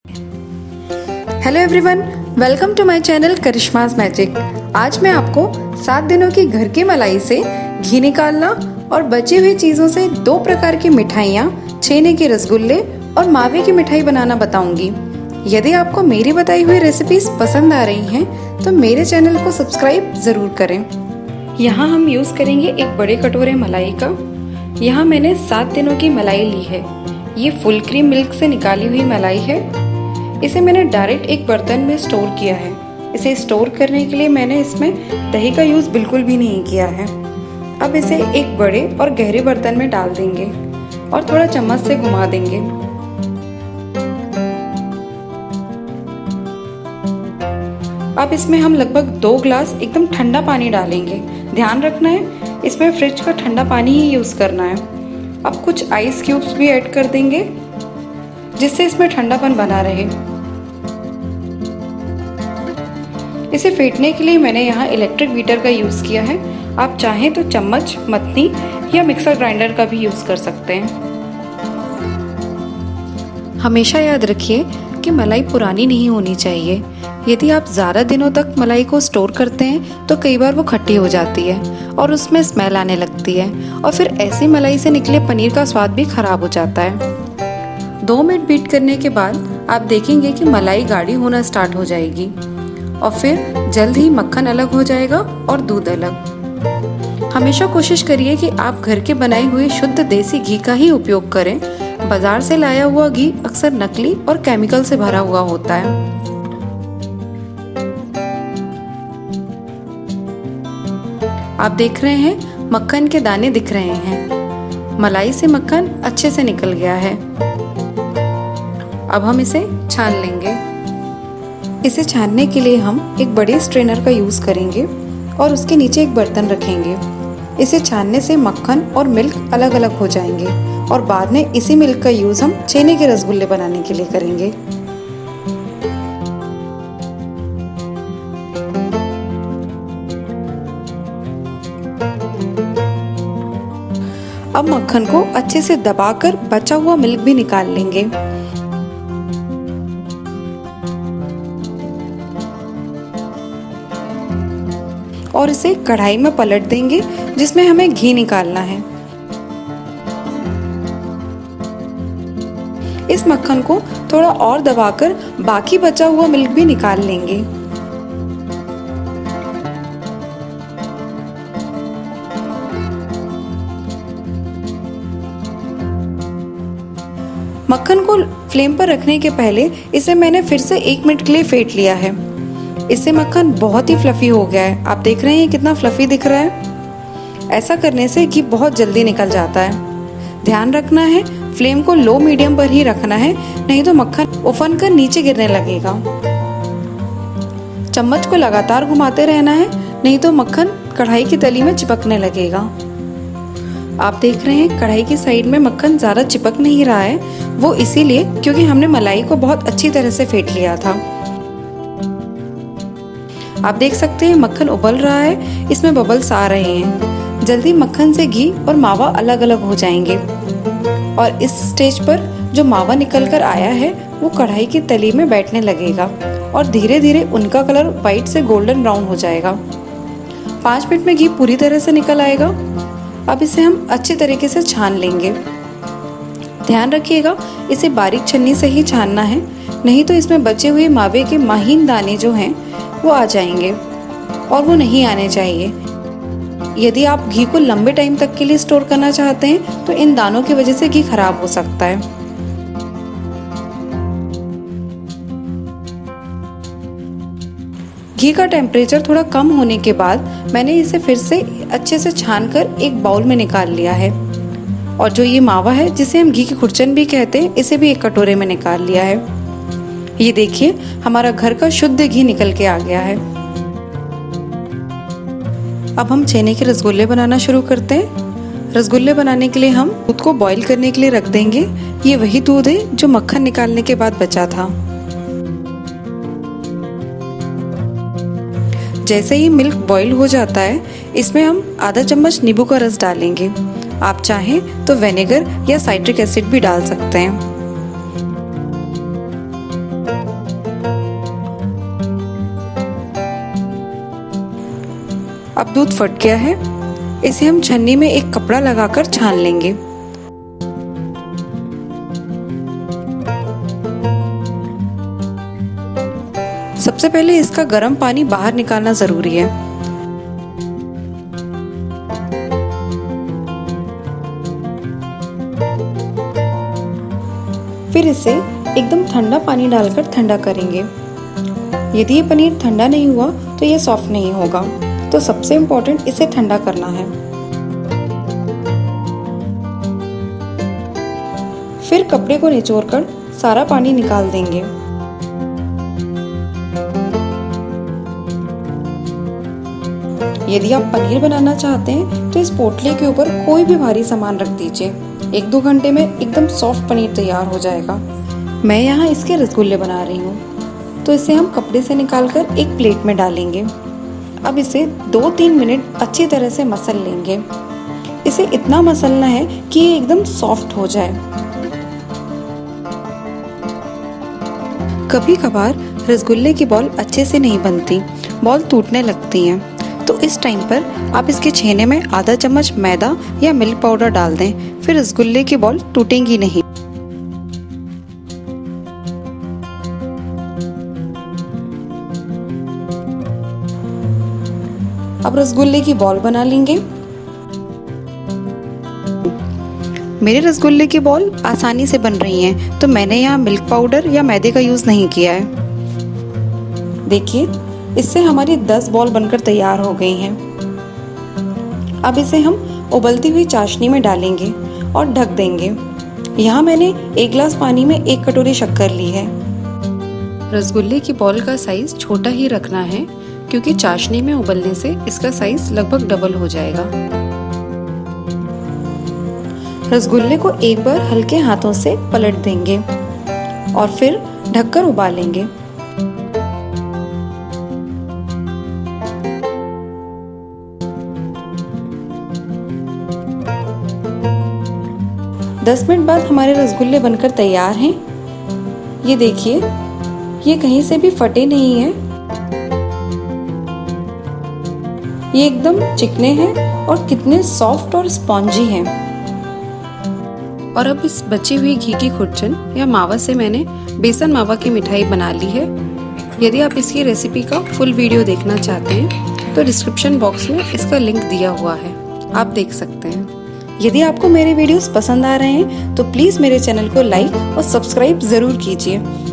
Hello everyone, welcome to my channel Karishma's magic. आज मैं आपको 7 दिनों की घर की मलाई से घी निकालना और बची हुई चीज़ों से 2 प्रकार की मिठाइयाँ, छेने के रसगुल्ले और मावे की मिठाई बनाना बताऊंगी। यदि आपको मेरी बताई हुई रेसिपीज पसंद आ रही हैं तो मेरे चैनल को सब्सक्राइब ज़रूर करें। यहाँ हम यूज़ करेंगे एक बड़े कटोरे मलाई का। यहाँ मैंने 7 दिनों की मलाई ली है। ये फुल क्रीम मिल्क से निकाली हुई मलाई है। इसे मैंने डायरेक्ट एक बर्तन में स्टोर किया है। इसे स्टोर करने के लिए मैंने इसमें दही का यूज़ बिल्कुल भी नहीं किया है। अब इसे एक बड़े और गहरे बर्तन में डाल देंगे और थोड़ा चम्मच से घुमा देंगे। अब इसमें हम लगभग 2 ग्लास एकदम ठंडा पानी डालेंगे। ध्यान रखना है इसमें फ्रिज का ठंडा पानी ही यूज़ करना है। अब कुछ आइस क्यूब्स भी ऐड कर देंगे जिससे इसमें ठंडापन बना रहे। इसे फेंटने के लिए मैंने यहाँ इलेक्ट्रिक बीटर का यूज़ किया है। आप चाहें तो चम्मच, मथनी या मिक्सर ग्राइंडर का भी यूज़ कर सकते हैं। हमेशा याद रखिए कि मलाई पुरानी नहीं होनी चाहिए। यदि आप ज़्यादा दिनों तक मलाई को स्टोर करते हैं तो कई बार वो खट्टी हो जाती है और उसमें स्मेल आने लगती है और फिर ऐसी मलाई से निकले पनीर का स्वाद भी खराब हो जाता है। 2 मिनट बीट करने के बाद आप देखेंगे कि मलाई गाढ़ी होना स्टार्ट हो जाएगी और फिर जल्द ही मक्खन अलग हो जाएगा और दूध अलग। हमेशा कोशिश करिए कि आप घर के बनाए हुए शुद्ध देसी घी का ही उपयोग करें। बाजार से लाया हुआ घी अक्सर नकली और केमिकल से भरा हुआ होता है। आप देख रहे हैं मक्खन के दाने दिख रहे हैं। मलाई से मक्खन अच्छे से निकल गया है। अब हम इसे छान लेंगे। इसे छानने के लिए हम एक बड़े स्ट्रेनर का यूज़ करेंगे और उसके नीचे एक बर्तन रखेंगे। इसे छानने से मक्खन और मिल्क अलग अलग हो जाएंगे और बाद में इसी मिल्क का यूज़ हम छेने के रसगुल्ले बनाने के लिए करेंगे। अब मक्खन को अच्छे से दबाकर बचा हुआ मिल्क भी निकाल लेंगे। और इसे कढ़ाई में पलट देंगे जिसमें हमें घी निकालना है। इस मक्खन को थोड़ा और दबाकर बाकी बचा हुआ मिल्क भी निकाल लेंगे। मक्खन को फ्लेम पर रखने के पहले इसे मैंने फिर से 1 मिनट के लिए फेंट लिया है। इससे मक्खन बहुत ही फ्लफी हो गया है। आप देख रहे हैं कितना फ्लफी दिख रहा है। ऐसा करने से घी बहुत जल्दी निकल जाता है। ध्यान रखना है फ्लेम को लो मीडियम पर ही रखना है, नहीं तो मक्खन उफन कर नीचे गिरने लगेगा। चम्मच को लगातार घुमाते रहना है, नहीं तो मक्खन कढ़ाई की तली में चिपकने लगेगा। आप देख रहे हैं कढ़ाई की साइड में मक्खन ज़्यादा चिपक नहीं रहा है। वो इसीलिए क्योंकि हमने मलाई को बहुत अच्छी तरह से फेंट लिया था। आप देख सकते हैं मक्खन उबल रहा है, इसमें बबल्स आ रहे हैं। जल्दी मक्खन से घी और मावा अलग अलग हो जाएंगे और इस स्टेज पर जो मावा निकल कर आया है वो कढ़ाई की तली में बैठने लगेगा और धीरे धीरे उनका कलर वाइट से गोल्डन ब्राउन हो जाएगा। 5 मिनट में घी पूरी तरह से निकल आएगा। अब इसे हम अच्छे तरीके से छान लेंगे। ध्यान रखिएगा इसे बारीक छन्नी से ही छानना है, नहीं तो इसमें बचे हुए मावे के महीन दाने जो हैं वो आ जाएंगे और वो नहीं आने चाहिए। यदि आप घी को लंबे टाइम तक के लिए स्टोर करना चाहते हैं तो इन दानों की वजह से घी खराब हो सकता है। घी का टेम्परेचर थोड़ा कम होने के बाद मैंने इसे फिर से अच्छे से छानकर एक बाउल में निकाल लिया है और जो ये मावा है जिसे हम घी की खुरचन भी कहते हैं, इसे भी एक कटोरे में निकाल लिया है। ये देखिए हमारा घर का शुद्ध घी निकल के आ गया है। अब हम छेने के रसगुल्ले बनाना शुरू करते हैं। रसगुल्ले बनाने के लिए हम दूध को बॉईल करने के लिए रख देंगे। ये वही दूध है जो मक्खन निकालने के बाद बचा था। जैसे ही मिल्क बॉईल हो जाता है इसमें हम आधा चम्मच नींबू का रस डालेंगे। आप चाहें तो विनेगर या साइट्रिक एसिड भी डाल सकते हैं। अब दूध फट गया है, इसे हम छन्नी में एक कपड़ा लगाकर छान लेंगे। सबसे पहले इसका गर्म पानी बाहर निकालना जरूरी है। फिर इसे एकदम ठंडा पानी डालकर ठंडा करेंगे। यदि ये पनीर ठंडा नहीं हुआ तो ये सॉफ्ट नहीं होगा, तो सबसे इम्पोर्टेंट इसे ठंडा करना है। फिर कपड़े को निचोड़कर सारा पानी निकाल देंगे। यदि आप पनीर बनाना चाहते हैं तो इस पोटली के ऊपर कोई भी भारी सामान रख दीजिए। 1-2 घंटे में एकदम सॉफ्ट पनीर तैयार हो जाएगा। मैं यहाँ इसके रसगुल्ले बना रही हूँ, तो इसे हम कपड़े से निकालकर एक प्लेट में डालेंगे। अब इसे 2-3 मिनट अच्छी तरह से मसल लेंगे। इसे इतना मसलना है कि ये एकदम सॉफ्ट हो जाए। कभी कभार रसगुल्ले की बॉल अच्छे से नहीं बनती, बॉल टूटने लगती हैं, तो इस टाइम पर आप इसके छेने में आधा चम्मच मैदा या मिल्क पाउडर डाल दें, फिर रसगुल्ले की बॉल टूटेंगी नहीं। अब रसगुल्ले की बॉल बना लेंगे। मेरे रसगुल्ले की बॉल आसानी से बन रही हैं, तो मैंने यहाँ मिल्क पाउडर या मैदे का यूज नहीं किया है। देखिए, इससे हमारी 10 बॉल बनकर तैयार हो गई हैं। अब इसे हम उबलती हुई चाशनी में डालेंगे और ढक देंगे। यहाँ मैंने 1 गिलास पानी में 1 कटोरी शक्कर ली है। रसगुल्ले की बॉल का साइज छोटा ही रखना है, क्योंकि चाशनी में उबलने से इसका साइज लगभग डबल हो जाएगा। रसगुल्ले को एक बार हल्के हाथों से पलट देंगे और फिर ढककर उबालेंगे। दस मिनट बाद हमारे रसगुल्ले बनकर तैयार हैं। ये देखिए, ये कहीं से भी फटे नहीं हैं। ये एकदम चिकने हैं और कितने सॉफ्ट और स्पॉन्जी हैं। और अब इस बची हुई घी की खुरचन या मावा से मैंने बेसन मावा की मिठाई बना ली है। यदि आप इसकी रेसिपी का फुल वीडियो देखना चाहते हैं तो डिस्क्रिप्शन बॉक्स में इसका लिंक दिया हुआ है, आप देख सकते हैं। यदि आपको मेरे वीडियोस पसंद आ रहे हैं तो प्लीज़ मेरे चैनल को लाइक और सब्सक्राइब ज़रूर कीजिए।